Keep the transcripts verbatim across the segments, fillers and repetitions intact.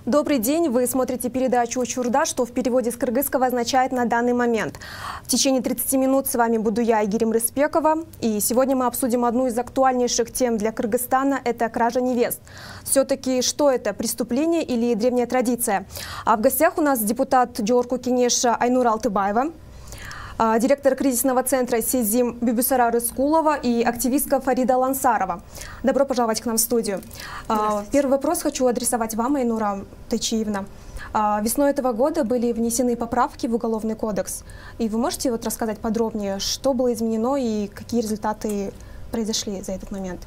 Добрый день, вы смотрите передачу «Учурда», что в переводе с кыргызского означает «на данный момент». В течение тридцати минут с вами буду я, Игорем Рыспекова, и сегодня мы обсудим одну из актуальнейших тем для Кыргызстана – это кража невест. Все-таки что это, преступление или древняя традиция? А в гостях у нас депутат Джорку Кенеша Айнура Алтыбаева, директор кризисного центра Сезим Бибюсара Рыскулова и активистка Фарида Лансарова. Добро пожаловать к нам в студию. Первый вопрос хочу адресовать вам, Айнура Тайчиевна. Весной этого года были внесены поправки в Уголовный кодекс. И вы можете вот рассказать подробнее, что было изменено и какие результаты произошли за этот момент?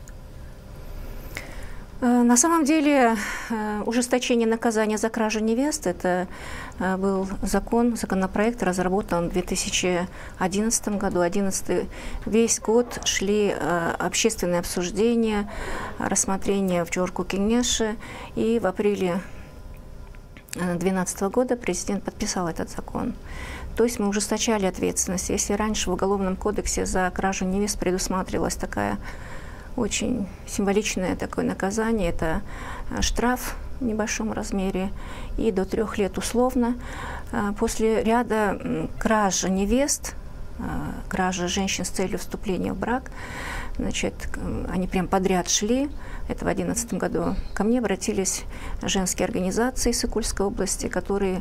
На самом деле ужесточение наказания за кражу невест – это был закон, законопроект, разработан в две тысячи одиннадцатом году. одиннадцатый весь год шли общественные обсуждения, рассмотрения в Джорку Кенеше, и в апреле две тысячи двенадцатого года президент подписал этот закон. То есть мы ужесточали ответственность. Если раньше в Уголовном кодексе за кражу невест предусматривалась такая очень символичное такое наказание, это штраф в небольшом размере и до трех лет условно. После ряда краж невест, кражи женщин с целью вступления в брак, значит, они прям подряд шли. Это в две тысячи одиннадцатом году. Ко мне обратились женские организации Сыкульской области, которые,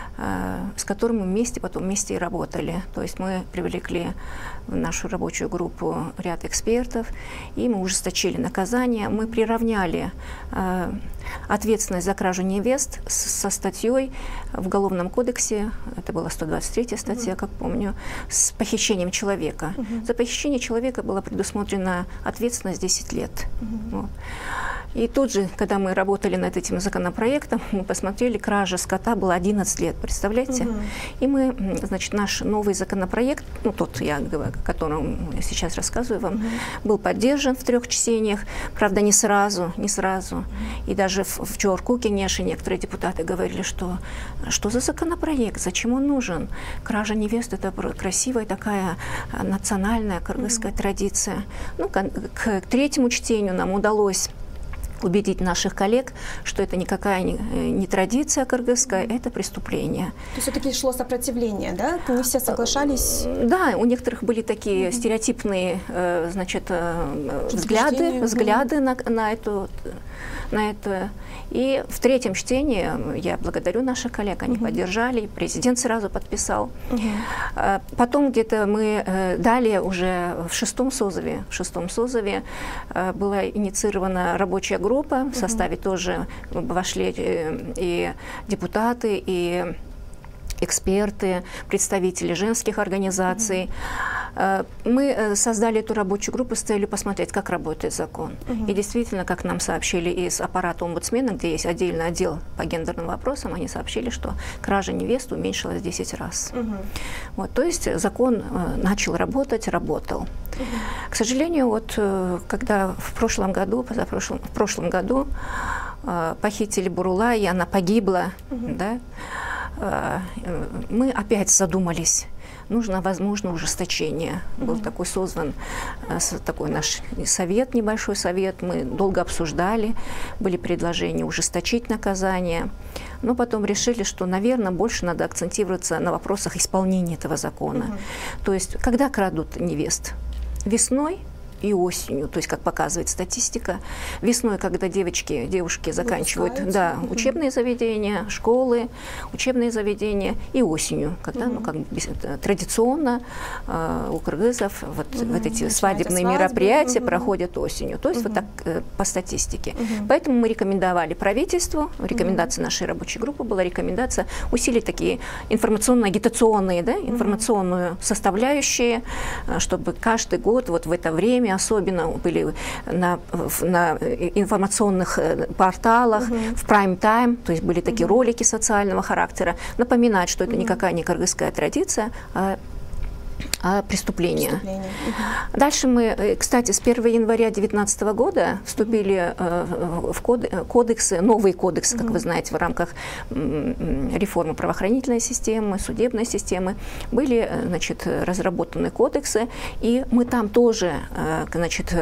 с которыми мы вместе потом вместе и работали. То есть мы привлекли в нашу рабочую группу ряд экспертов, и мы ужесточили наказание. Мы приравняли ответственность за кражу невест со статьей в Уголовном кодексе, это была сто двадцать третья статья, как помню, с похищением человека. Uh-huh. За похищение человека была предусмотрена ответственность десять лет. Uh-huh. Вот. И тут же, когда мы работали над этим законопроектом, мы посмотрели, кража скота была одиннадцать лет, представляете? Uh-huh. И мы, значит, наш новый законопроект, ну тот, я, о котором сейчас рассказываю вам, uh-huh. был поддержан в трех чтениях, правда, не сразу, не сразу. Uh-huh. И даже в, в Джорку Кенеше некоторые депутаты говорили, что что за законопроект, зачем он нужен? Кража невест – это красивая такая национальная кыргызская uh-huh. традиция. Ну, к, к третьему чтению нам удалось убедить наших коллег, что это никакая не, не традиция кыргызская, это преступление. То есть все-таки шло сопротивление, да? Не все соглашались? Да, у некоторых были такие mm-hmm. стереотипные, значит, взгляды, взгляды на, на эту, на это. И в третьем чтении я благодарю наших коллег, они mm-hmm. поддержали, президент сразу подписал. Mm-hmm. Потом где-то мы далее уже в шестом созыве, в шестом созыве была инициирована рабочая группа. Группа, в составе uh-huh. тоже вошли и депутаты, и эксперты, представители женских организаций. Uh-huh. Мы создали эту рабочую группу с целью посмотреть, как работает закон. Uh-huh. И действительно, как нам сообщили из аппарата омбудсмена, где есть отдельный отдел по гендерным вопросам, они сообщили, что кража невест уменьшилась в десять раз. Uh-huh. Вот, то есть закон начал работать, работал. Uh-huh. К сожалению, вот когда в прошлом году, позапрошлом, в прошлом году э, похитили Бурулай, и она погибла, uh-huh. да, э, мы опять задумались. Нужно, возможно, ужесточение. Uh-huh. Был такой создан э, такой наш совет, небольшой совет. Мы долго обсуждали, были предложения ужесточить наказание. Но потом решили, что, наверное, больше надо акцентироваться на вопросах исполнения этого закона. Uh-huh. То есть, когда крадут невест? Весной и осенью, то есть, как показывает статистика, весной, когда девочки, девушки заканчивают да, uh-huh. учебные заведения, школы, учебные заведения, и осенью, когда, uh-huh. ну, как бы, традиционно э, у кыргызов вот, uh-huh. вот эти свадебные свадьбы, мероприятия uh-huh. проходят осенью, то есть uh-huh. вот так э, по статистике. Uh-huh. Поэтому мы рекомендовали правительству, рекомендация uh-huh. нашей рабочей группы была рекомендация усилить такие информационно-агитационные, да, информационную uh-huh. составляющие, чтобы каждый год вот в это время особенно были на, на информационных порталах, uh-huh. в прайм-тайм, то есть были такие uh-huh. ролики социального характера, напоминать, что это uh-huh. никакая не кыргызская традиция, а а преступления. Преступление. Угу. Дальше мы, кстати, с первого января две тысячи девятнадцатого года вступили в кодексы, новые кодексы, как угу. вы знаете, в рамках реформы правоохранительной системы, судебной системы. Были, значит, разработаны кодексы, и мы там тоже, значит,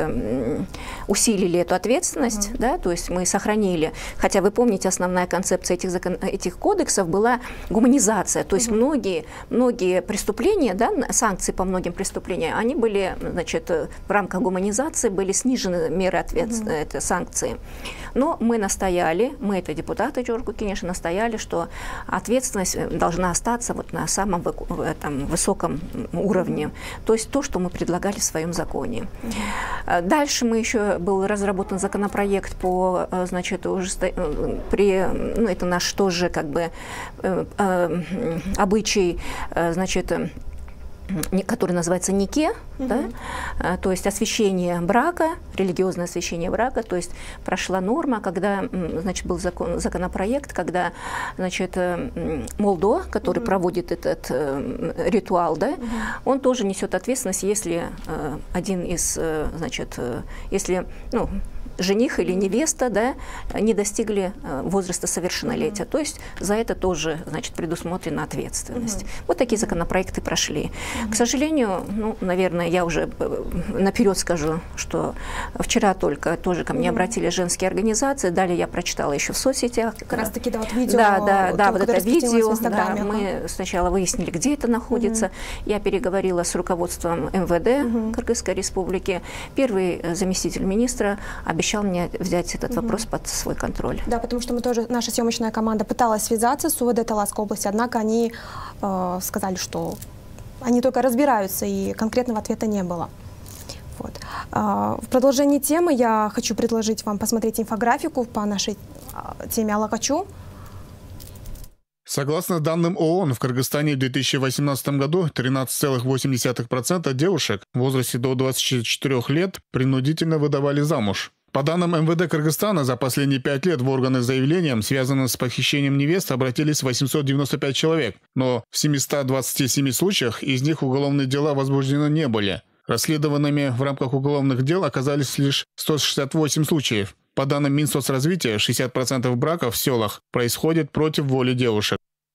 усилили эту ответственность, угу. да, то есть мы сохранили, хотя вы помните, основная концепция этих, закон, этих кодексов была гуманизация, то есть угу. многие, многие преступления, да, санкции по многим преступлениям, они были, значит, в рамках гуманизации были снижены меры ответственности, угу. это санкции. Но мы настояли, мы, это депутаты Джоргу, конечно, настояли, что ответственность должна остаться вот на самом там, высоком уровне, то есть то, что мы предлагали в своем законе. Угу. Дальше мы еще был разработан законопроект по, значит, уже при, ну, это наш тоже как бы э, э, обычай, э, значит, который называется нике, mm-hmm. да? То есть освящение брака, религиозное освящение брака, то есть прошла норма, когда, значит, был закон, законопроект, когда, значит, молдо, который mm-hmm. проводит этот э, ритуал, да, mm-hmm. он тоже несет ответственность, если э, один из, э, значит, э, если, ну, жених или невеста, да, не достигли возраста совершеннолетия. Mm-hmm. То есть за это тоже, значит, предусмотрена ответственность. Mm-hmm. Вот такие законопроекты прошли. Mm-hmm. К сожалению, ну, наверное, я уже наперед скажу, что вчера только тоже ко мне mm-hmm. обратились женские организации, далее я прочитала еще в соцсетях. Как раз таки, да, вот видео. Да, да, да, вот это видео. Да, ага. мы сначала выяснили, где это находится. Mm-hmm. Я переговорила с руководством эм вэ дэ mm-hmm. Кыргызской республики. Первый заместитель министра обещал мне взять этот угу. вопрос под свой контроль. Да, потому что мы тоже, наша съемочная команда пыталась связаться с УВД Таласской области, однако они э, сказали, что они только разбираются, и конкретного ответа не было. Вот. Э, в продолжении темы я хочу предложить вам посмотреть инфографику по нашей э, теме Алакачу. Согласно данным ООН, в Кыргызстане в две тысячи восемнадцатом году тринадцать целых восемь десятых процента девушек в возрасте до двадцати четырёх лет принудительно выдавали замуж. По данным эм вэ дэ Кыргызстана, за последние пять лет в органы с заявлением, связанным с похищением невест, обратились восемьсот девяносто пять человек, но в семистах двадцати семи случаях из них уголовные дела возбуждены не были. Расследованными в рамках уголовных дел оказались лишь сто шестьдесят восемь случаев. По данным Минсоцразвития, шестьдесят процентов браков в селах происходит против воли девушек.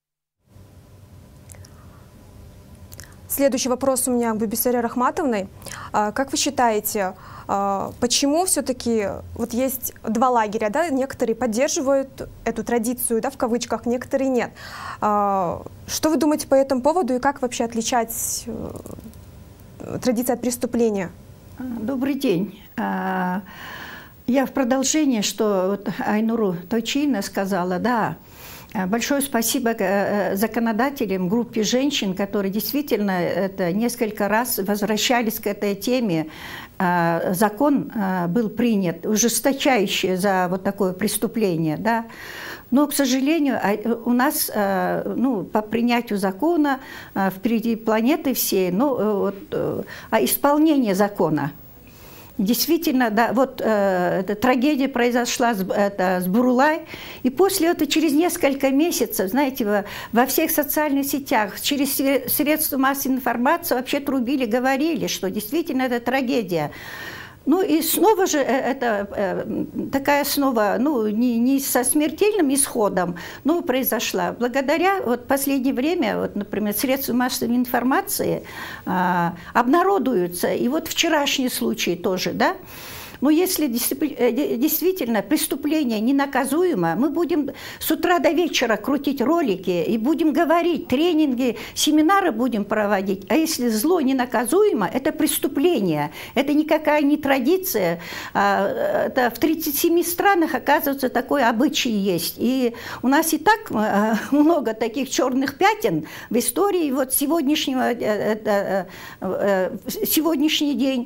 Следующий вопрос у меня к Бибисаре Рахматовной. Как вы считаете, почему все-таки вот есть два лагеря, да? Некоторые поддерживают эту традицию, да, в кавычках, некоторые нет. Что вы думаете по этому поводу и как вообще отличать традицию от преступления? Добрый день. Я в продолжение, что вот Айнуру Тойчина сказала, да, большое спасибо законодателям, группе женщин, которые действительно это несколько раз возвращались к этой теме. Закон был принят, ужесточающий за вот такое преступление, да. Но, к сожалению, у нас, ну, по принятию закона впереди планеты всей, ну, вот, исполнение закона. Действительно, да, вот э, эта трагедия произошла с, это, с Бурулай, и после этого через несколько месяцев, знаете, во, во всех социальных сетях, через средства массовой информации вообще трубили, говорили, что действительно это трагедия. Ну и снова же это э, такая снова, ну не, не со смертельным исходом, но произошла. Благодаря вот последнее время, вот, например, средства массовой информации э, обнародуются. И вот вчерашний случай тоже, да. Но если действительно преступление ненаказуемо, мы будем с утра до вечера крутить ролики и будем говорить, тренинги, семинары будем проводить. А если зло ненаказуемо, это преступление. Это никакая не традиция. Это в тридцати семи странах, оказывается, такой обычай есть. И у нас и так много таких черных пятен в истории вот сегодняшнего, сегодняшний день.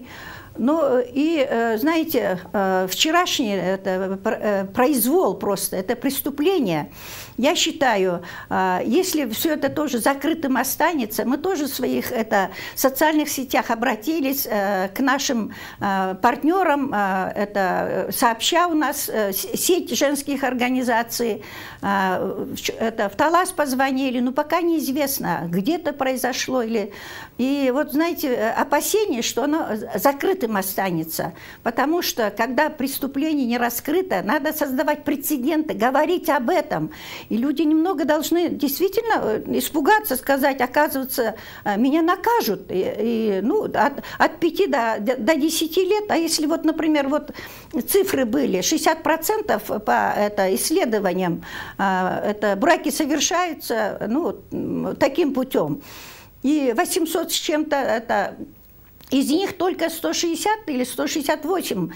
Ну и, знаете, вчерашний это произвол просто, это преступление. Я считаю, если все это тоже закрытым останется, мы тоже в своих это, социальных сетях обратились к нашим партнерам, это сообща у нас сеть женских организаций, это в Талас позвонили, но пока неизвестно, где-то произошло или... И вот, знаете, опасение, что оно закрытым останется, потому что, когда преступление не раскрыто, надо создавать прецеденты, говорить об этом. И люди немного должны действительно испугаться, сказать, оказывается, меня накажут. И, и, ну, от, от пяти до, до десяти лет. А если вот, например, вот цифры были, шестьдесят процентов по это, исследованиям, это, браки совершаются ну, таким путем. И восемьсот с чем-то это... Из них только сто шестьдесят или сто шестьдесят восемь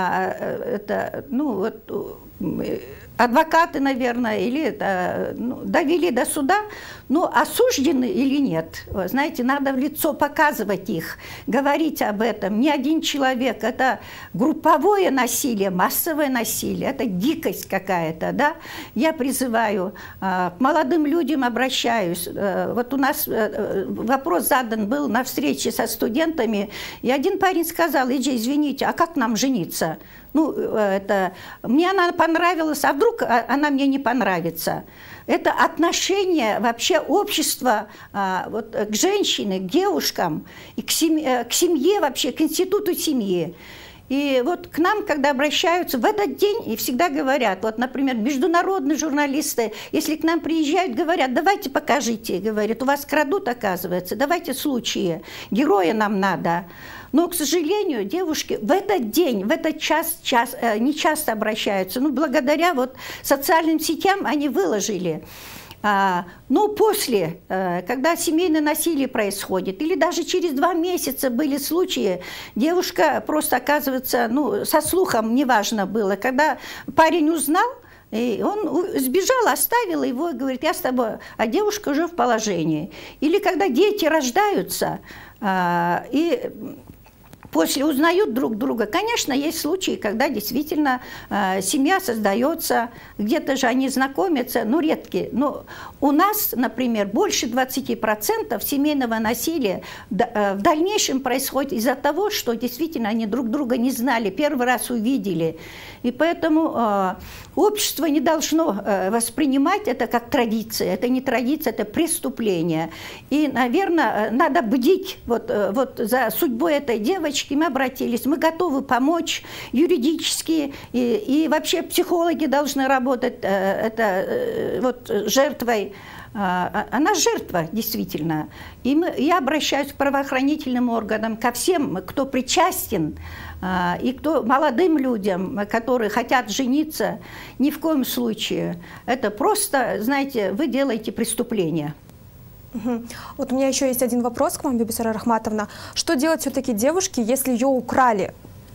это, ну, вот, адвокаты, наверное, или это, ну, довели до суда, но осуждены или нет. Знаете, надо в лицо показывать их, говорить об этом. Ни один человек, это групповое насилие, массовое насилие, это дикость какая-то, да. Я призываю, к молодым людям обращаюсь. Вот у нас вопрос задан был на встрече со студентами, и один парень сказал: Иджи, извините, а как нам жениться? Ну, это, мне она понравилась, а вдруг она мне не понравится? Это отношение вообще общества а, вот, к женщине, к девушкам, и к семье, к семье вообще, к институту семьи. И вот к нам, когда обращаются в этот день, и всегда говорят, вот, например, международные журналисты, если к нам приезжают, говорят: давайте покажите, говорят, у вас крадут, оказывается, давайте случаи, героя нам надо. Но, к сожалению, девушки в этот день, в этот час, час э, не часто обращаются. Ну, благодаря вот социальным сетям они выложили. А, но после, э, когда семейное насилие происходит, или даже через два месяца были случаи, девушка просто, оказывается, ну, со слухом неважно было, когда парень узнал, и он сбежал, оставил его и говорит: я с тобой, а девушка уже в положении. Или когда дети рождаются, э, и... после узнают друг друга. Конечно, есть случаи, когда действительно э, семья создается, где-то же они знакомятся, но редкие. Но у нас, например, больше двадцати процентов семейного насилия в, э, в дальнейшем происходит из-за того, что действительно они друг друга не знали, первый раз увидели. И поэтому э, общество не должно э, воспринимать это как традиция. Это не традиция, это преступление. И, наверное, надо бдить вот, э, вот за судьбой этой девочки. Мы обратились, мы готовы помочь юридически, и, и вообще психологи должны работать э, это, э, вот, жертвой. Э, она жертва, действительно. И мы, я обращаюсь к правоохранительным органам, ко всем, кто причастен, э, и кто молодым людям, которые хотят жениться, ни в коем случае. Это просто, знаете, вы делаете преступление. Угу. Вот у меня еще есть один вопрос к вам, Бибисара Рахматовна. Что делать все-таки девушке, если ее украли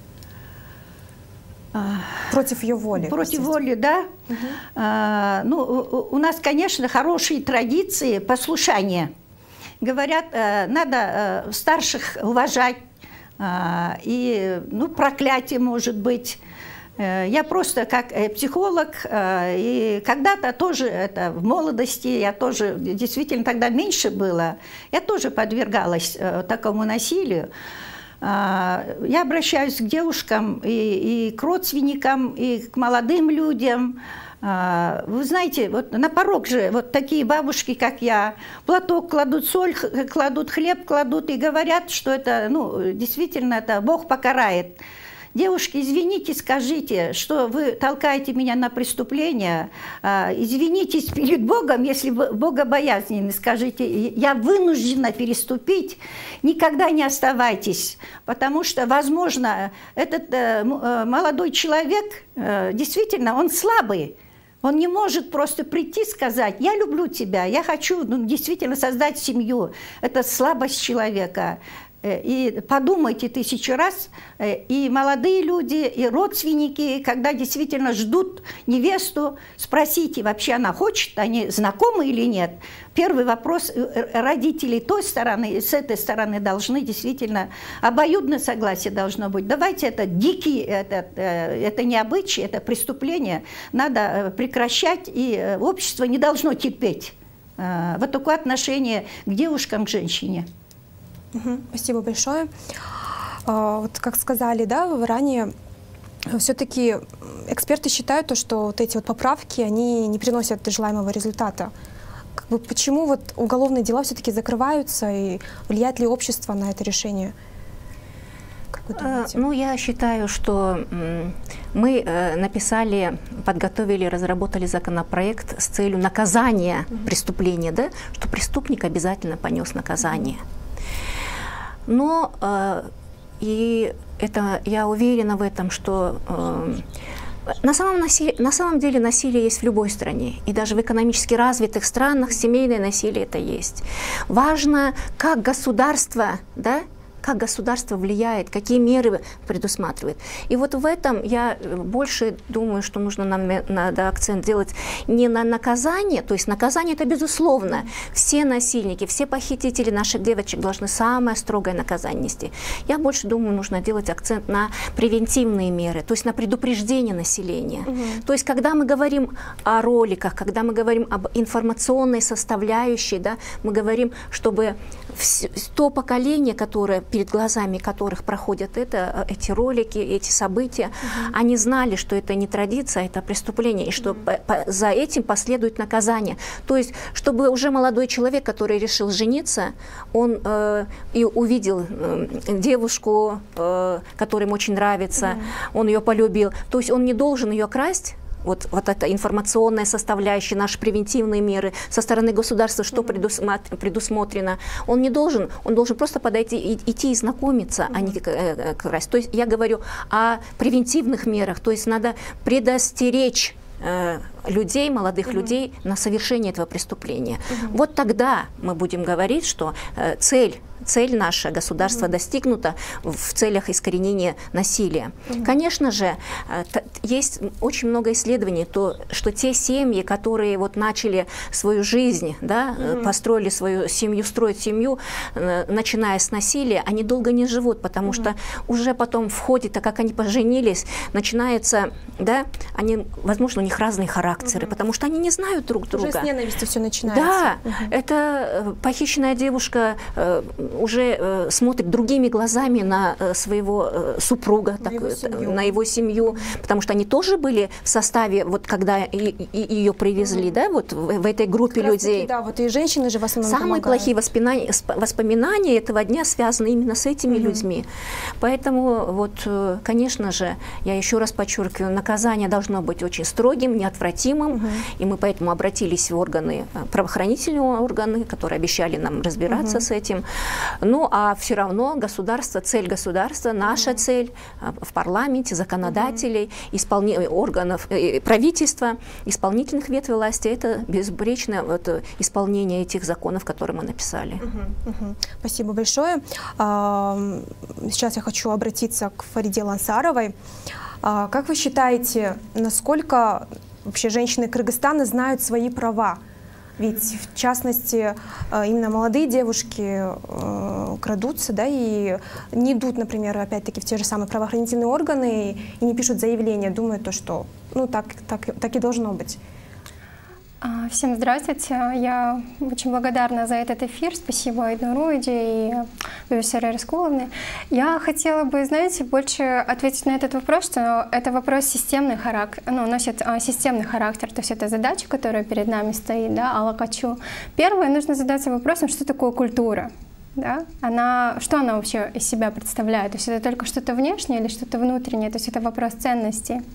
а, против ее воли? Против воли, да. Угу. А, ну, у, у нас, конечно, хорошие традиции послушания. Говорят, надо старших уважать, и, ну, проклятие может быть. Я просто как психолог, и когда-то тоже, это в молодости, я тоже, действительно тогда меньше было, я тоже подвергалась такому насилию. Я обращаюсь к девушкам, и, и к родственникам, и к молодым людям. Вы знаете, вот на порог же вот такие бабушки, как я, платок кладут, соль кладут, хлеб кладут, и говорят, что это, ну, действительно, это Бог покарает. Девушки, извините, скажите, что вы толкаете меня на преступление. Извинитесь перед Богом, если вы богобоязненны, скажите, я вынуждена переступить. Никогда не оставайтесь, потому что, возможно, этот молодой человек, действительно, он слабый. Он не может просто прийти и сказать: я люблю тебя, я хочу, ну, действительно создать семью. Это слабость человека. И подумайте тысячу раз, и молодые люди, и родственники, когда действительно ждут невесту, спросите, вообще она хочет, они знакомы или нет. Первый вопрос родителей той стороны и с этой стороны должны действительно, обоюдное согласие должно быть. Давайте это дикий, это, это не обычай, это преступление, надо прекращать, и общество не должно терпеть вот такое отношение к девушкам, к женщине. Угу, спасибо большое. А, вот как сказали, да, ранее, все-таки эксперты считают, то, что вот эти вот поправки, они не приносят желаемого результата. Как бы, почему вот уголовные дела все-таки закрываются, и влияет ли общество на это решение? Как вы думаете? Ну, я считаю, что мы написали, подготовили, разработали законопроект с целью наказания mm-hmm. преступления, да, что преступник обязательно понес наказание. Но э, и это, я уверена в этом, что э, на, самом насилие, на самом деле насилие есть в любой стране. И даже в экономически развитых странах семейное насилие это есть. Важно, как государство, да, как государство влияет, какие меры предусматривает. И вот в этом я больше думаю, что нужно нам надо акцент делать не на наказание, то есть наказание это безусловно. Все насильники, все похитители наших девочек должны самое строгое наказание нести. Я больше думаю, нужно делать акцент на превентивные меры, то есть на предупреждение населения. Угу. То есть когда мы говорим о роликах, когда мы говорим об информационной составляющей, да, мы говорим, чтобы то поколение, которое перед глазами которых проходят это, эти ролики, эти события, uh-huh. они знали, что это не традиция, а это преступление, и что uh-huh. по, по, за этим последует наказание. То есть, чтобы уже молодой человек, который решил жениться, он э, и увидел э, девушку, э, которая ему очень нравится, uh-huh. он ее полюбил, то есть он не должен ее красть. Вот, вот эта информационная составляющая, наши превентивные меры со стороны государства, что mm-hmm. предусмотрено, он не должен, он должен просто подойти, и, идти и знакомиться, mm-hmm. а не э, красть. То есть я говорю о превентивных мерах, то есть надо предостеречь э, людей, молодых mm-hmm. людей на совершение этого преступления. Mm-hmm. Вот тогда мы будем говорить, что э, цель Цель наша государства mm-hmm. достигнута в целях искоренения насилия. Mm-hmm. Конечно же, есть очень много исследований, то, что те семьи, которые вот начали свою жизнь, да, mm-hmm. построили свою семью, строить семью, начиная с насилия, они долго не живут, потому mm-hmm. что уже потом в ходе, так как они поженились, начинается, да, они, возможно, у них разные характеры, mm-hmm. потому что они не знают друг друга. Уже с ненависти все начинается. Да, mm-hmm. это похищенная девушка уже э, смотрит другими глазами на э, своего э, супруга, на, так, его семью. на его семью, потому что они тоже были в составе, вот когда и, и, ее привезли, mm-hmm. да, вот в, в этой группе как людей. Таки, да, вот и женщины же в основном Самые помогают. плохие воспоминания, воспоминания этого дня связаны именно с этими mm-hmm. людьми. Поэтому, вот, конечно же, я еще раз подчеркиваю, наказание должно быть очень строгим, неотвратимым, mm-hmm. и мы поэтому обратились в органы, правоохранительные органы, которые обещали нам разбираться mm-hmm. с этим. Ну, а все равно государство, цель государства, наша mm-hmm. цель в парламенте, законодателей, mm-hmm. исполни... органов, правительства, исполнительных ветвей власти, это безупречное вот, исполнение этих законов, которые мы написали. Mm-hmm. Mm-hmm. Спасибо большое. Сейчас я хочу обратиться к Фариде Лансаровой. Как вы считаете, насколько вообще женщины Кыргызстана знают свои права? Ведь, в частности, именно молодые девушки э, крадутся, да, и не идут, например, опять-таки в те же самые правоохранительные органы и, и не пишут заявления, думают, то, что ну, так, так, так и должно быть. Всем здравствуйте. Я очень благодарна за этот эфир. Спасибо Айнуру и Бибисаре Рыскуловне. Я хотела бы, знаете, больше ответить на этот вопрос, что это вопрос системный характер, ну, носит а, системный характер. То есть это задача, которая перед нами стоит, да, Алакачу. Первое, нужно задаться вопросом, что такое культура. Да? Она, что она вообще из себя представляет? То есть это только что-то внешнее или что-то внутреннее? То есть это вопрос ценностей.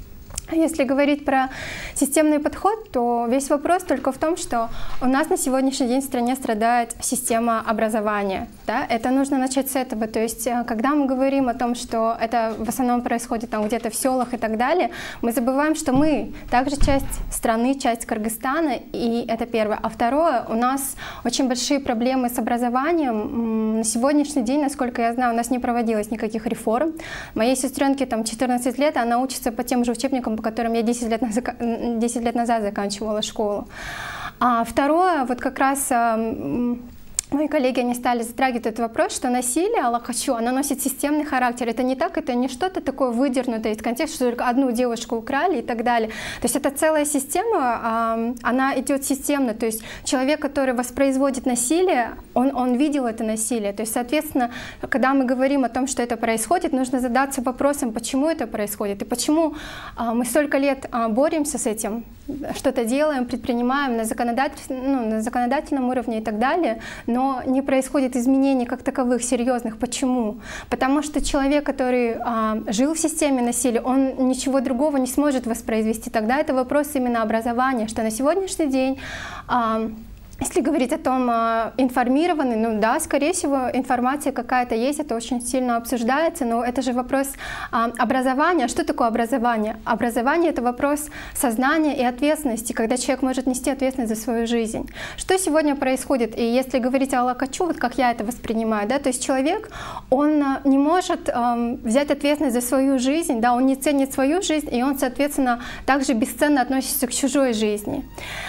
Если говорить про системный подход, то весь вопрос только в том, что у нас на сегодняшний день в стране страдает система образования. Да? Это нужно начать с этого. То есть, когда мы говорим о том, что это в основном происходит там где-то в селах и так далее, мы забываем, что мы также часть страны, часть Кыргызстана, и это первое. А второе, у нас очень большие проблемы с образованием. На сегодняшний день, насколько я знаю, у нас не проводилось никаких реформ. Моей сестренке там четырнадцать лет, она учится по тем же учебникам, по которым я десять лет, десять лет назад заканчивала школу. А второе, вот как раз мои коллеги, они стали затрагивать этот вопрос, что насилие Аллахачу, оно носит системный характер. Это не так, это не что-то такое выдернутое из контекста, что только одну девушку украли и так далее. То есть это целая система, она идет системно. То есть человек, который воспроизводит насилие, он, он видел это насилие. То есть, соответственно, когда мы говорим о том, что это происходит, нужно задаться вопросом, почему это происходит и почему мы столько лет боремся с этим, что-то делаем, предпринимаем на, законодатель, ну, на законодательном уровне и так далее, но не происходит изменений как таковых, серьезных. Почему? Потому что человек, который а, жил в системе насилия, он ничего другого не сможет воспроизвести. Тогда это вопрос именно образования, что на сегодняшний день а, если говорить о том, информированный, ну да, скорее всего, информация какая-то есть, это очень сильно обсуждается, но это же вопрос образования. Что такое образование? Образование — это вопрос сознания и ответственности, когда человек может нести ответственность за свою жизнь. Что сегодня происходит? И если говорить о Аллахачу, вот как я это воспринимаю, да, то есть человек, он не может эм, взять ответственность за свою жизнь, да, он не ценит свою жизнь, и он, соответственно, также бесценно относится к чужой жизни.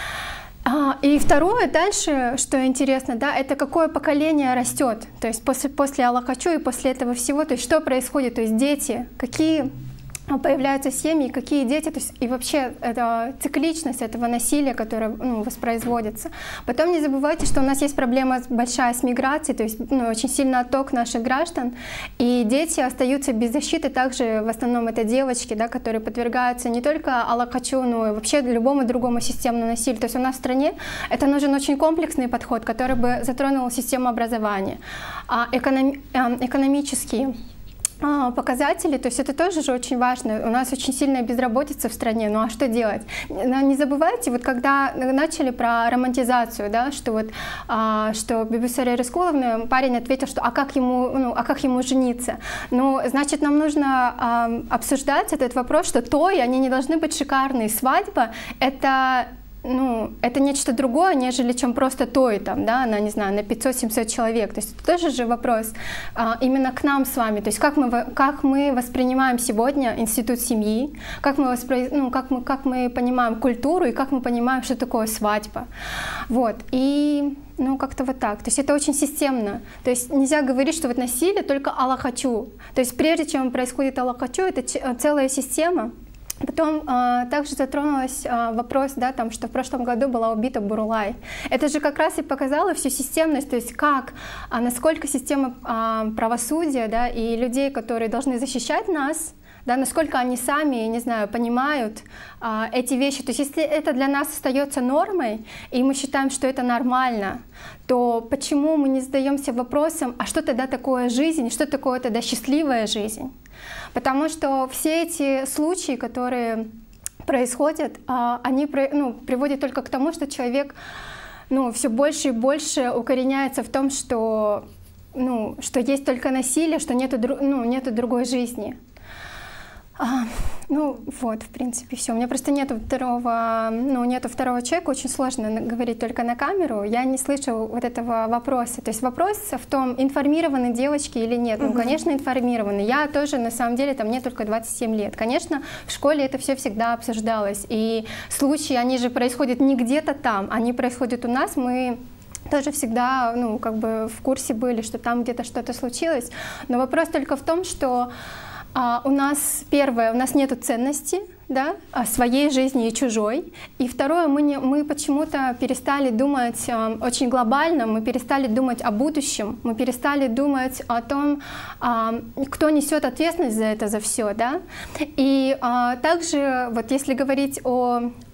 И второе, дальше, что интересно, да, это какое поколение растет, то есть после, после Аллахачу и после этого всего, то есть что происходит, то есть дети, какие появляются семьи, какие дети, то есть и вообще это цикличность этого насилия, которое ну, воспроизводится. Потом не забывайте, что у нас есть проблема большая с миграцией, то есть ну, очень сильный отток наших граждан, и дети остаются без защиты, также в основном это девочки, да, которые подвергаются не только Аллахачу, но и вообще любому другому системному насилию. То есть у нас в стране это нужен очень комплексный подход, который бы затронул систему образования, эконом, экономические показатели, то есть это тоже же очень важно. У нас очень сильная безработица в стране, ну а что делать? Но не забывайте, вот когда начали про романтизацию, да, что вот, а, что Бибисария Рыскуловна, парень ответил, что а как ему, ну, а как ему жениться? Ну, значит, нам нужно а, обсуждать этот вопрос, что то, и они не должны быть шикарные. Свадьба — это ну, это нечто другое, нежели чем просто той, там, да, на, не знаю, на пятьсот-семьсот человек. То есть это тоже же вопрос а, именно к нам с вами. То есть как мы, как мы воспринимаем сегодня институт семьи, как мы, воспри... ну, как, мы, как мы понимаем культуру и как мы понимаем, что такое свадьба. Вот. И ну, как-то вот так. То есть это очень системно. То есть нельзя говорить, что вот насилие только Аллахачу. То есть прежде чем происходит Аллахачу, это целая система. Потом а, также затронулась а, вопрос, да, там, что в прошлом году была убита Бурулай. Это же как раз и показало всю системность, то есть как, а, насколько система а, правосудия, да, и людей, которые должны защищать нас, да, насколько они сами, не знаю, понимают а, эти вещи. То есть если это для нас остается нормой, и мы считаем, что это нормально, то почему мы не задаемся вопросом, а что тогда такое жизнь, что такое тогда счастливая жизнь? Потому что все эти случаи, которые происходят, они ну, приводят только к тому, что человек ну, все больше и больше укореняется в том, что, ну, что есть только насилие, что нету, ну, нету другой жизни. А, ну вот, в принципе, все. У меня просто нету второго, ну, нету второго человека, очень сложно говорить только на камеру. Я не слышу вот этого вопроса. То есть вопрос в том, информированы девочки или нет. Ну, конечно, информированы. Я тоже, на самом деле, там мне только двадцать семь лет. Конечно, в школе это все всегда обсуждалось. И случаи, они же происходят не где-то там, они происходят у нас. Мы тоже всегда, ну, как бы в курсе были, что там где-то что-то случилось. Но вопрос только в том, что А, у нас, первое, у нас нет ценности, да, своей жизни и чужой. И второе, мы, не, мы почему-то перестали думать э, очень глобально, мы перестали думать о будущем, мы перестали думать о том, э, кто несет ответственность за это, за все. Да? И э, также, вот если говорить о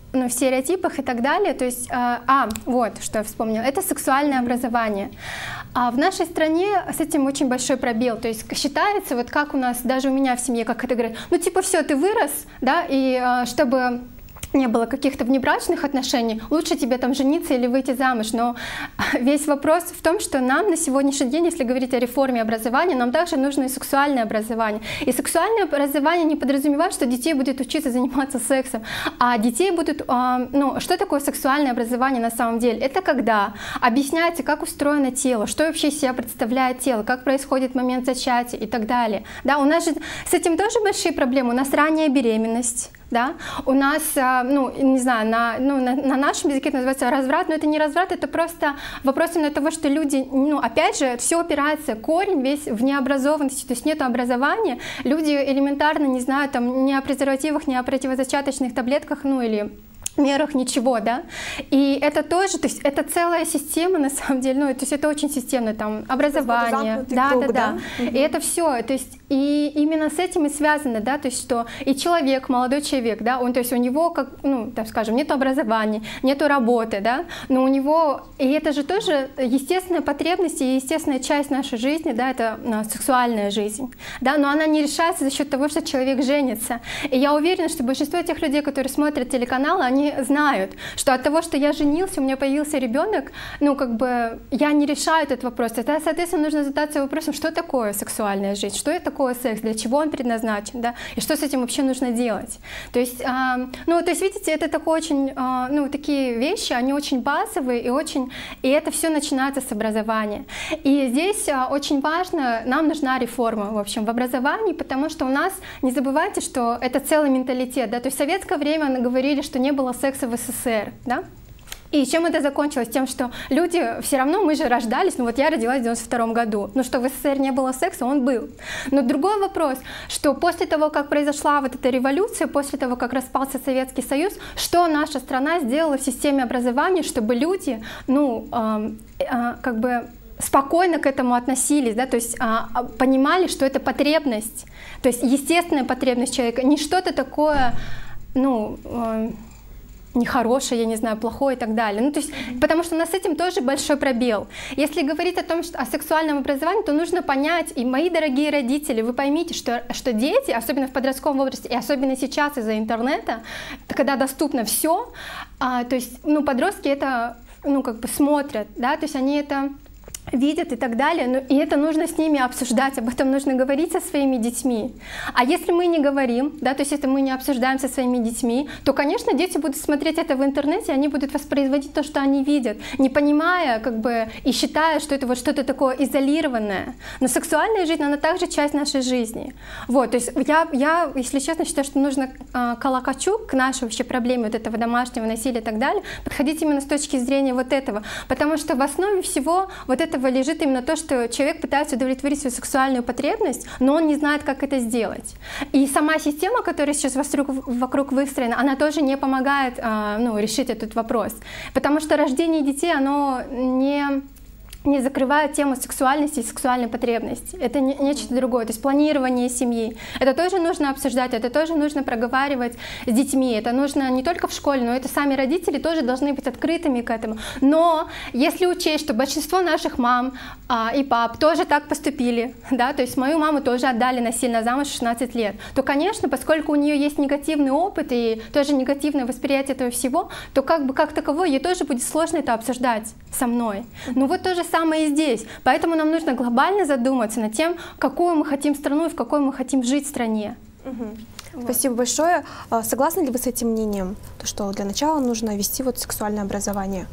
ну, в стереотипах и так далее. То есть, а, а, вот, что я вспомнила, это сексуальное образование. А в нашей стране с этим очень большой пробел. То есть считается, вот как у нас, даже у меня в семье, как это говорят, ну типа все, ты вырос, да, и а, чтобы не было каких-то внебрачных отношений, лучше тебе там жениться или выйти замуж. Но весь вопрос в том, что нам на сегодняшний день, если говорить о реформе образования, нам также нужно и сексуальное образование. И сексуальное образование не подразумевает, что детей будут учиться заниматься сексом, а детей будут... Ну, что такое сексуальное образование на самом деле? Это когда объясняется, как устроено тело, что вообще из себя представляет тело, как происходит момент зачатия и так далее. Да, у нас же с этим тоже большие проблемы. У нас ранняя беременность. Да? У нас, ну, не знаю, на, ну, на, на нашем языке это называется разврат, но это не разврат, это просто вопрос именно того, что люди, ну, опять же, все опирается, корень весь в необразованности, то есть нет образования, люди элементарно не знают там ни о презервативах, ни о противозачаточных таблетках, ну, или мерах, ничего, да, и это тоже, то есть это целая система на самом деле, ну, то есть это очень системно, там, образование, да, круг, да, да, да, угу. И это все, то есть и именно с этим и связано, да, то есть что и человек, молодой человек, да, он, то есть у него, как, ну, так скажем, нету образования, нету работы, да, но у него, и это же тоже естественная потребность и естественная часть нашей жизни, да, это ну, сексуальная жизнь, да, но она не решается за счет того, что человек женится, и я уверена, что большинство тех людей, которые смотрят телеканалы, они знают, что от того, что я женился, у меня появился ребенок, ну, как бы, я не решаю этот вопрос. Это, соответственно, нужно задаться вопросом, что такое сексуальная жизнь, что это такое секс, для чего он предназначен, да, и что с этим вообще нужно делать. То есть, а, ну, то есть, видите, это такое очень, а, ну, такие вещи, они очень базовые и очень, и это все начинается с образования. И здесь а, очень важно, нам нужна реформа, в общем, в образовании, потому что у нас, не забывайте, что это целый менталитет, да, то есть в советское время говорили, что не было секса в СССР, да? И чем это закончилось? Тем, что люди все равно, мы же рождались, ну вот я родилась в девяносто втором году, но что в СССР не было секса, он был. Но другой вопрос, что после того, как произошла вот эта революция, после того, как распался Советский Союз, что наша страна сделала в системе образования, чтобы люди, ну, э, э, как бы спокойно к этому относились, да, то есть а, понимали, что это потребность, то есть естественная потребность человека, не что-то такое, ну, э, нехорошее, я не знаю, плохое и так далее. Ну, то есть, mm-hmm. Потому что у нас с этим тоже большой пробел. Если говорить о том, что, о сексуальном образовании, то нужно понять, и мои дорогие родители, вы поймите, что, что дети, особенно в подростковом возрасте, и особенно сейчас из-за интернета, когда доступно все, а, то есть, ну, подростки это, ну, как бы смотрят, да, то есть они это видят и так далее, но и это нужно с ними обсуждать, об этом нужно говорить со своими детьми. А если мы не говорим, да, то есть если мы не обсуждаем со своими детьми, то, конечно, дети будут смотреть это в интернете, они будут воспроизводить то, что они видят, не понимая, как бы, и считая, что это вот что-то такое изолированное. Но сексуальная жизнь, она также часть нашей жизни. Вот, то есть я, я если честно, считаю, что нужно э, колокачу к нашей вообще проблеме вот этого домашнего насилия и так далее подходить именно с точки зрения вот этого, потому что в основе всего вот это лежит именно то, что человек пытается удовлетворить свою сексуальную потребность, но он не знает, как это сделать. И сама система, которая сейчас вокруг, вокруг выстроена, она тоже не помогает а, ну, решить этот вопрос. Потому что рождение детей, оно не... не закрывают тему сексуальности и сексуальной потребности. Это не, нечто другое. То есть планирование семьи. Это тоже нужно обсуждать, это тоже нужно проговаривать с детьми. Это нужно не только в школе, но это сами родители тоже должны быть открытыми к этому. Но если учесть, что большинство наших мам а, и пап тоже так поступили, да, то есть мою маму тоже отдали насильно замуж в шестнадцать лет, то, конечно, поскольку у нее есть негативный опыт и тоже негативное восприятие этого всего, то как бы как таковое ей тоже будет сложно это обсуждать со мной. Ну вот то же самое и здесь. Поэтому нам нужно глобально задуматься над тем, какую мы хотим страну и в какой мы хотим жить в стране. Угу. Вот. Спасибо большое. Согласны ли вы с этим мнением, то, что для начала нужно вести вот сексуальное образование?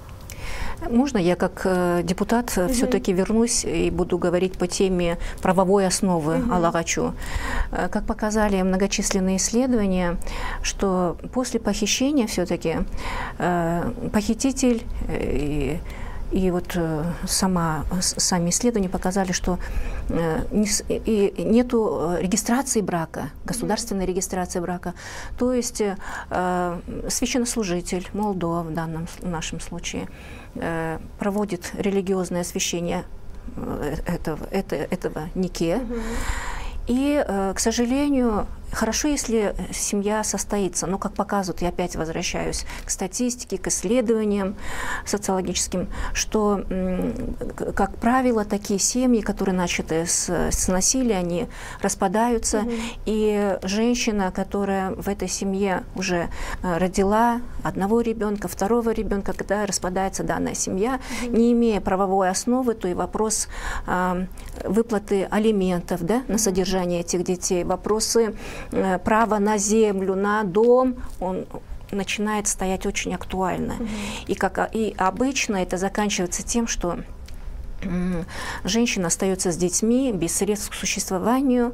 Можно я как э, депутат угу. все-таки вернусь и буду говорить по теме правовой основы угу. аллахачу. Э, как показали многочисленные исследования, что после похищения все-таки э, похититель э, и вот э, сама, сами исследования показали, что э, не, и нету регистрации брака, государственной регистрации брака. То есть э, священнослужитель, молдова в данном в нашем случае, э, проводит религиозное освящение этого, это, этого нике. Mm-hmm. И, к сожалению, хорошо, если семья состоится, но, как показывают, я опять возвращаюсь к статистике, к исследованиям социологическим, что, как правило, такие семьи, которые начаты с, с насилия, они распадаются, mm-hmm. и женщина, которая в этой семье уже родила одного ребенка, второго ребенка, когда распадается данная семья, mm-hmm. не имея правовой основы, то и вопрос э, выплаты алиментов, да, на содержание этих детей, вопросы э, права на землю, на дом, он начинает стоять очень актуально. Mm-hmm. И, как, и обычно это заканчивается тем, что женщина остается с детьми без средств к существованию.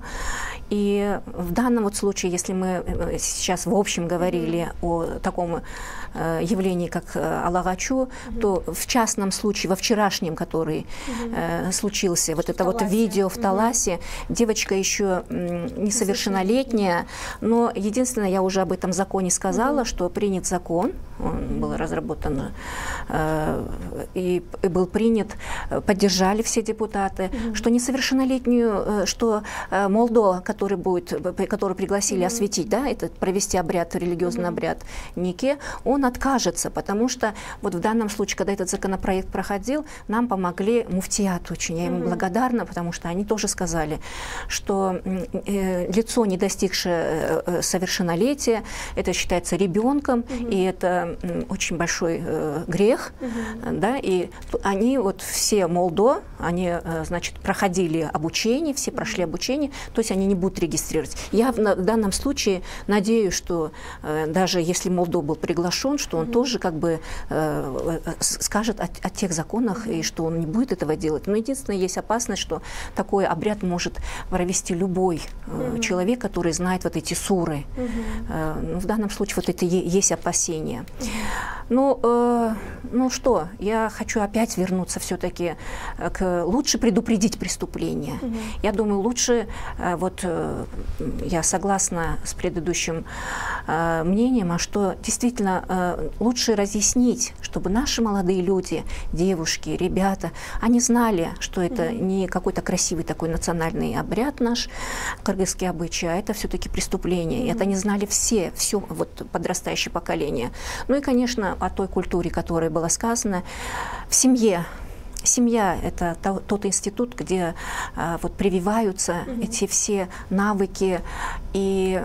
И в данном вот случае, если мы сейчас в общем говорили о таком явлении, как алагачу, mm-hmm. то в частном случае, во вчерашнем, который mm-hmm. э, случился, вот в это Таласе. Вот видео в Таласе, mm-hmm. девочка еще несовершеннолетняя, но единственное, я уже об этом законе сказала, mm-hmm. что принят закон, он mm-hmm. был разработан э, и, и был принят, поддержали все депутаты, mm-hmm. что несовершеннолетнюю, что э, Молдо, который будет, который пригласили mm-hmm. осветить, да, это провести обряд, религиозный mm-hmm. обряд Нике, он откажется, потому что вот в данном случае, когда этот законопроект проходил, нам помогли муфтият очень. Я им mm-hmm. благодарна, потому что они тоже сказали, что э, лицо, не достигшее э, совершеннолетия, это считается ребенком, mm-hmm. и это э, очень большой э, грех, mm-hmm. да, и они вот все Молдо, они, э, значит, проходили обучение, все прошли mm-hmm. обучение, то есть они не будут регистрировать. Я в, в данном случае надеюсь, что э, даже если Молдо был приглашен, что он mm-hmm. тоже как бы э, скажет о, о тех законах, mm-hmm. и что он не будет этого делать. Но единственное, есть опасность, что такой обряд может провести любой э, mm-hmm. человек, который знает вот эти суры. Mm-hmm. э, ну, в данном случае вот это е- есть опасения. Mm-hmm. Ну, э, ну что, я хочу опять вернуться все-таки к лучше предупредить преступление. Mm-hmm. Я думаю, лучше, э, вот э, я согласна с предыдущим э, мнением, а что действительно э, лучше разъяснить, чтобы наши молодые люди, девушки, ребята, они знали, что это mm-hmm. не какой-то красивый такой национальный обряд наш, кыргызский обычай, а это все-таки преступление. Mm-hmm. Это не знали все, все вот подрастающее поколение. Ну и, конечно, о той культуре, которая была сказана в семье. Семья – это тот институт, где а, вот прививаются mm-hmm. эти все навыки и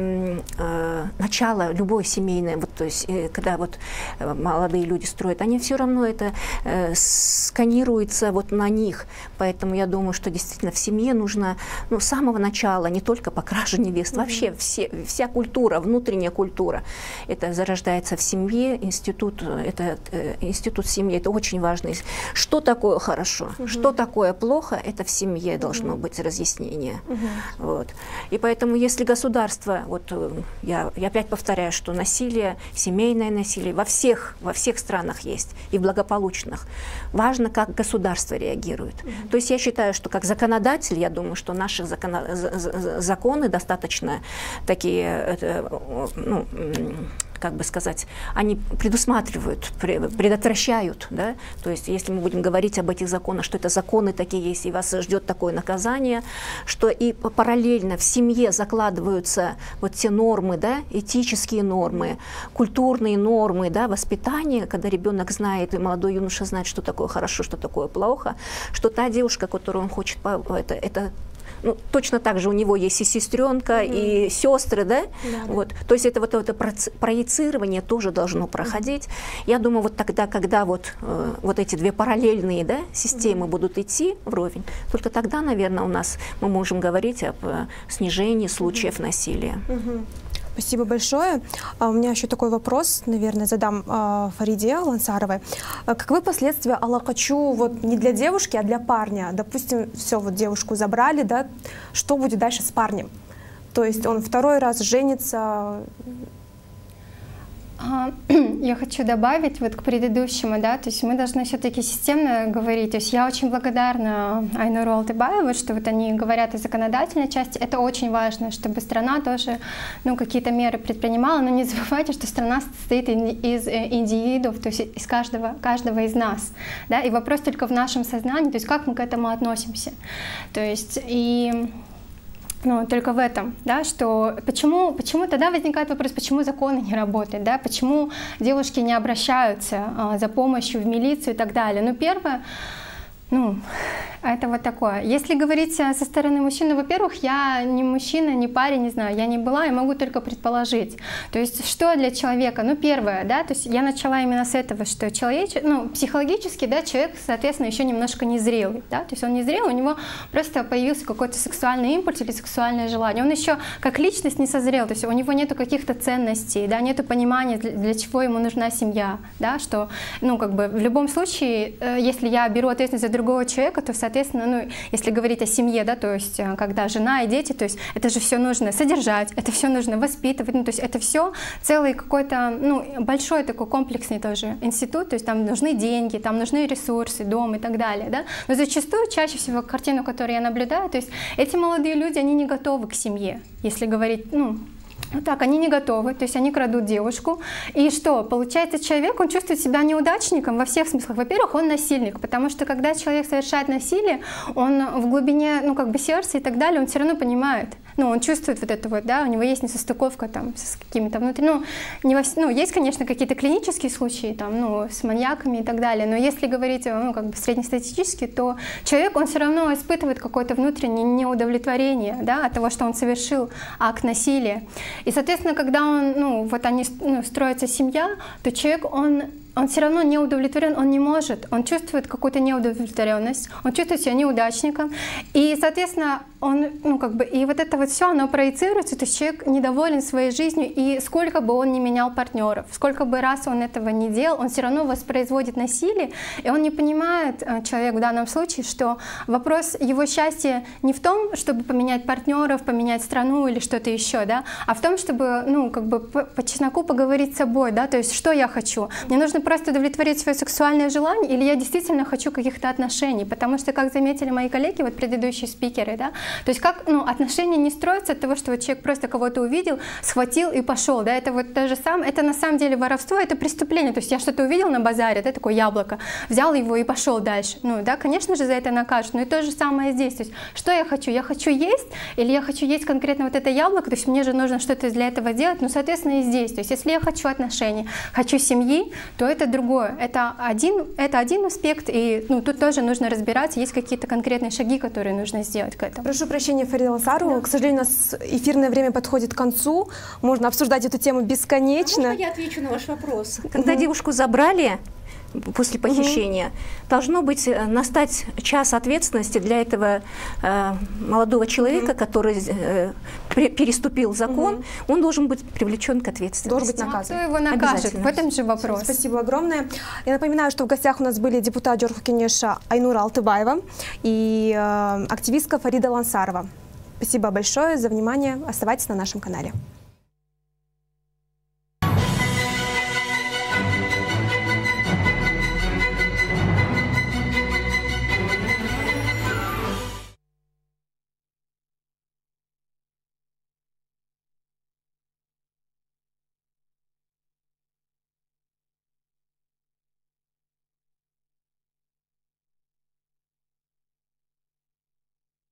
э, начало любой семейной, вот, то есть, э, когда вот молодые люди строят, они все равно это э, сканируется вот на них. Поэтому я думаю, что действительно в семье нужно, ну, с самого начала, не только по краже невест, mm-hmm. вообще все, вся культура, внутренняя культура, это зарождается в семье, институт, это э, институт семьи, это очень важно. Что такое хорошо, угу. что такое плохо, это в семье должно угу. быть разъяснение. Угу. Вот. И поэтому, если государство, вот я, я опять повторяю, что насилие, семейное насилие во всех, во всех странах есть, и в благополучных, важно, как государство реагирует. Угу. То есть я считаю, что как законодатель, я думаю, что наши закон, законы достаточно такие, ну, как бы сказать, они предусматривают, предотвращают, да, то есть если мы будем говорить об этих законах, что это законы такие есть, и вас ждет такое наказание, что и параллельно в семье закладываются вот те нормы, да, этические нормы, культурные нормы, да, воспитание, когда ребенок знает, и молодой юноша знает, что такое хорошо, что такое плохо, что та девушка, которую он хочет, это, это ну, точно так же у него есть и сестренка, mm-hmm. и сестры, да? Да, вот. Да. То есть это вот это проецирование тоже должно проходить. Mm-hmm. Я думаю, вот тогда, когда вот, э, вот эти две параллельные, да, системы mm-hmm. будут идти вровень, только тогда, наверное, у нас мы можем говорить об э, снижении случаев mm-hmm. насилия. Mm-hmm. Спасибо большое. А у меня еще такой вопрос, наверное, задам а, Фариде Лансаровой. А каковы последствия алакачу вот не для девушки, а для парня? Допустим, все, вот девушку забрали, да, что будет дальше с парнем? То есть он второй раз женится. Я хочу добавить вот к предыдущему, да, то есть мы должны все-таки системно говорить. То есть я очень благодарна Айнуру Алтыбаеву, что вот они говорят о законодательной части. Это очень важно, чтобы страна тоже, ну, какие-то меры предпринимала. Но не забывайте, что страна состоит из индивидуов, то есть из каждого, каждого из нас, да. И вопрос только в нашем сознании, то есть как мы к этому относимся. То есть и Ну, только в этом, да, что почему, почему тогда возникает вопрос, почему законы не работают, да, почему девушки не обращаются а, за помощью в милицию и так далее. Ну, первое, ну, это вот такое. Если говорить со стороны мужчины, во-первых, я не мужчина, не парень, не знаю, я не была, я могу только предположить. То есть, что для человека? Ну, первое, да, то есть я начала именно с этого, что человек, ну, психологически, да, человек, соответственно, еще немножко незрелый, да, то есть он незрелый, у него просто появился какой-то сексуальный импульс или сексуальное желание. Он еще как личность не созрел, то есть у него нету каких-то ценностей, да, нету понимания, для, для чего ему нужна семья, да, что, ну, как бы в любом случае, если я беру ответственность за другого человека, то, соответственно, ну, если говорить о семье, да, то есть когда жена и дети, то есть это же все нужно содержать, это все нужно воспитывать, ну, то есть это все целый какой-то, ну, большой такой комплексный тоже институт, то есть там нужны деньги, там нужны ресурсы, дом и так далее, да, но зачастую, чаще всего, картину, которую я наблюдаю, то есть эти молодые люди, они не готовы к семье, если говорить, ну, вот так, они не готовы, то есть они крадут девушку. И что? Получается, человек, он чувствует себя неудачником во всех смыслах. Во-первых, он насильник, потому что когда человек совершает насилие, он в глубине, ну, как бы сердца и так далее, он все равно понимает, ну, он чувствует вот это вот, да, у него есть несостыковка там с какими-то внутри, ну, не во, ну, есть, конечно, какие-то клинические случаи, там, ну, с маньяками и так далее, но если говорить, ну, как бы среднестатистически, то человек, он все равно испытывает какое-то внутреннее неудовлетворение, да, от того, что он совершил акт насилия. И, соответственно, когда он, ну, вот они, ну, строится семья, то человек, он, он все равно не удовлетворен, он не может, он чувствует какую-то неудовлетворенность, он чувствует себя неудачником, и, соответственно, он, ну, как бы, и вот это вот все, оно проецируется, то есть человек недоволен своей жизнью, и сколько бы он ни менял партнеров, сколько бы раз он этого не делал, он все равно воспроизводит насилие, и он не понимает, человек в данном случае, что вопрос его счастья не в том, чтобы поменять партнеров, поменять страну или что-то еще, да, а в том, чтобы, ну, как бы по, по чесноку поговорить с собой, да, то есть что я хочу, мне нужно просто удовлетворить свое сексуальное желание, или я действительно хочу каких-то отношений, потому что, как заметили мои коллеги, вот предыдущие спикеры, да, то есть как, ну, отношения не строятся от того, что вот человек просто кого-то увидел, схватил и пошел, да, это вот то же самое, это на самом деле воровство, это преступление, то есть я что-то увидел на базаре, да, такое яблоко, взял его и пошел дальше, ну, да, конечно же, за это накажут, но и то же самое здесь, то есть что я хочу, я хочу есть, или я хочу есть конкретно вот это яблоко, то есть мне же нужно что-то для этого делать, ну, соответственно, и здесь, то есть если я хочу отношений, хочу семьи, то это другое, это один, это один аспект, и, ну, тут тоже нужно разбираться, есть какие-то конкретные шаги, которые нужно сделать к этому. Прошу прощения, Фарида Лансарова, да. К сожалению, у нас эфирное время подходит к концу, можно обсуждать эту тему бесконечно. А можно я отвечу на ваш вопрос? Когда угу. девушку забрали после похищения, угу. должно быть настать час ответственности для этого э, молодого человека, угу. который э, переступил закон, угу. он должен быть привлечен к ответственности. Должен быть наказан. Кто его накажет? В этом же вопрос. Спасибо огромное. Я напоминаю, что в гостях у нас были депутат Джорху-Кенеша Айнура Алтыбаева и э, активистка Фарида Лансарова. Спасибо большое за внимание. Оставайтесь на нашем канале.